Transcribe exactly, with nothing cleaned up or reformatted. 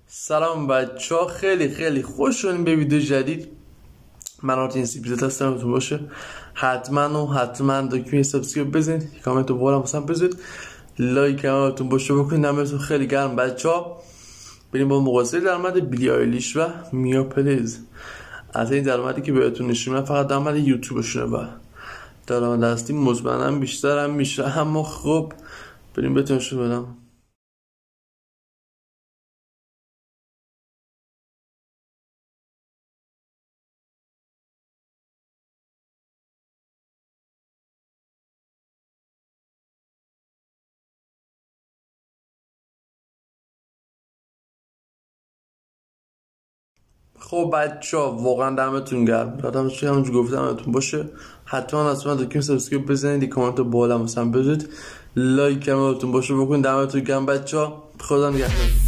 سلام بچه ها، خیلی خیلی خوش شدیم به ویدیو جدید. من آرتین سیپیزت هستم. تو باشه حتما و حتما دکمه سابسکرایب بزنید، کامنت و بالا مثلا بزنید، لایک کانالتون باشه بکنید. نمبرتون خیلی گرم بچه ها. بریم با مقایسه درآمد بیلی آیلیش و میا پلیز. از این درآمدی که بهتون نشون میدم فقط درآمد یوتیوبشونه و درآمد اصلی مطمئنا بیشتر هم میشه، اما خب بریم بهتون نشون بدم. خب بچه ها واقعا دمتون گرم. یادم چه همونجور گفتم همتون باشه حتما حتما دکمه سابسکرایب بزنید، کامنت بالا مثلا بذارید، لایک کانالتون باشه بکنید. دمتون گرم بچه ها، خدا نگهدار.